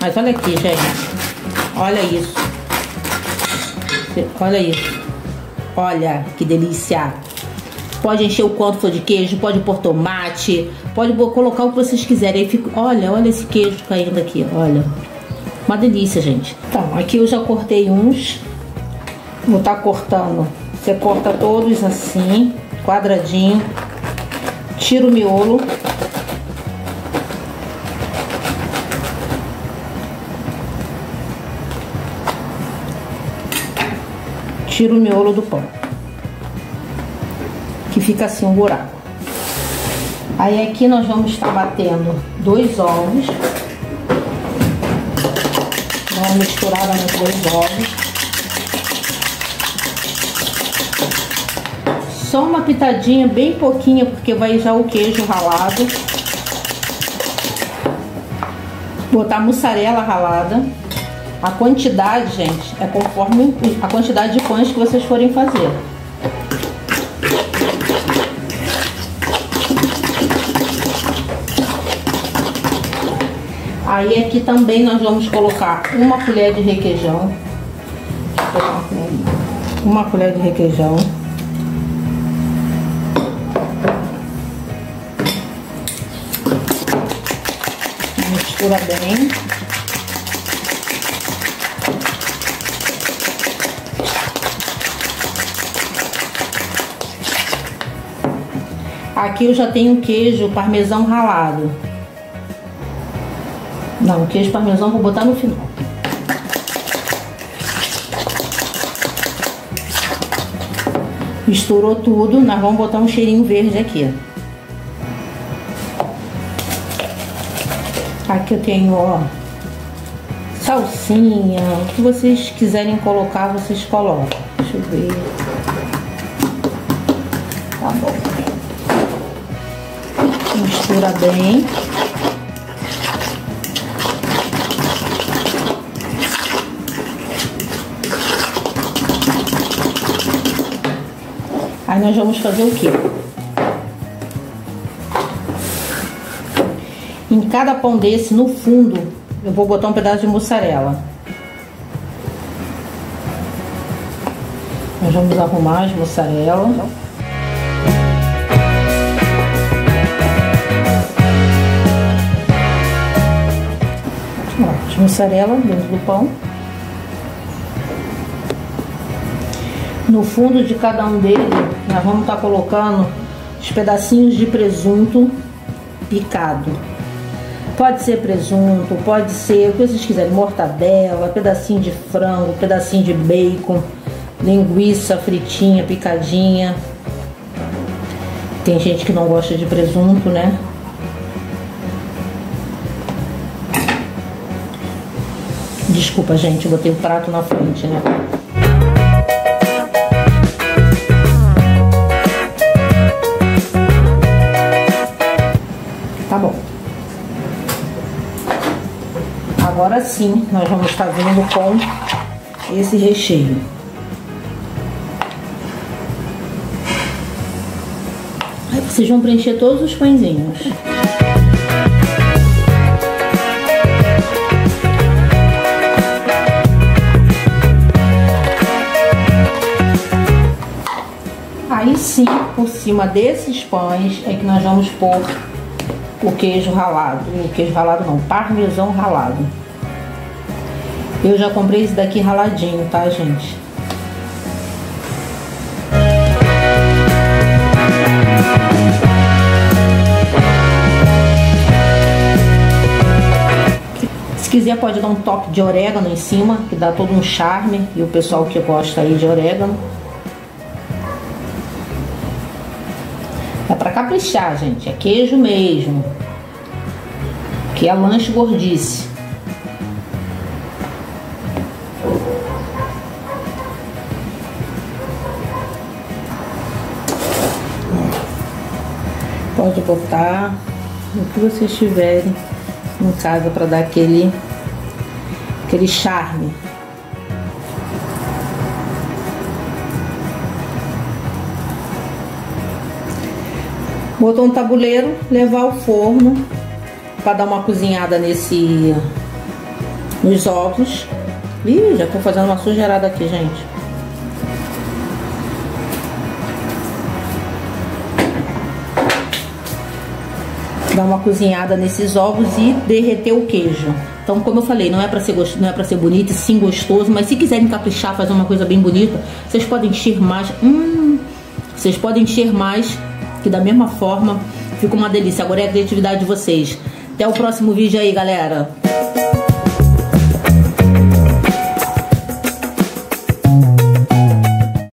Mas olha aqui, gente. Olha isso. Olha isso. Olha que delícia. Pode encher o quanto for de queijo, pode pôr tomate, pode colocar o que vocês quiserem. Aí fica, olha esse queijo caindo aqui, olha. Uma delícia, gente. Então, aqui eu já cortei uns. Vou estar cortando. Você corta todos assim, quadradinho. Tira o miolo. Tira o miolo do pão. Que fica assim um buraco. Aí aqui nós vamos estar batendo 2 ovos. Dá uma misturada nos 2 ovos. Só uma pitadinha, bem pouquinha, porque vai já o queijo ralado. Botar mussarela ralada. A quantidade, gente, é conforme a quantidade de pães que vocês forem fazer. Aí aqui também nós vamos colocar uma colher de requeijão. Uma colher de requeijão. Mistura bem. Aqui eu já tenho queijo parmesão ralado. Não, o queijo parmesão vou botar no final. Misturou tudo, nós vamos botar um cheirinho verde aqui. Aqui eu tenho, ó, salsinha, o que vocês quiserem colocar, vocês colocam. Deixa eu ver. Tá bom. Mistura bem. Aí nós vamos fazer o quê? Em cada pão desse, no fundo, eu vou botar um pedaço de mussarela. Nós vamos arrumar as mussarela. As mussarela dentro do pão. No fundo de cada um deles, nós vamos estar colocando os pedacinhos de presunto picado. Pode ser presunto, pode ser o que vocês quiserem, mortadela, pedacinho de frango, pedacinho de bacon, linguiça fritinha, picadinha. Tem gente que não gosta de presunto, né? Desculpa, gente, eu botei o prato na frente, né? Tá bom. Agora sim, nós vamos estar vindo com esse recheio. Aí vocês vão preencher todos os pãezinhos. Aí sim, por cima desses pães é que nós vamos pôr o queijo ralado. O queijo ralado não, parmesão ralado. Eu já comprei esse daqui raladinho, tá, gente? Se quiser pode dar um toque de orégano em cima, que dá todo um charme. E o pessoal que gosta aí de orégano. É pra caprichar, gente. É queijo mesmo. Que é lanche gordice. Pode botar o que vocês tiverem em casa para dar aquele charme. Botou um tabuleiro, levar ao forno para dar uma cozinhada nos ovos. Ih, já tô fazendo uma sujeirada aqui, gente. Dar uma cozinhada nesses ovos e derreter o queijo. Então, como eu falei, não é pra ser bonito e sim gostoso, mas se quiserem caprichar, fazer uma coisa bem bonita, vocês podem encher mais. Vocês podem encher mais, que da mesma forma fica uma delícia. Agora é a criatividade de vocês. Até o próximo vídeo aí, galera.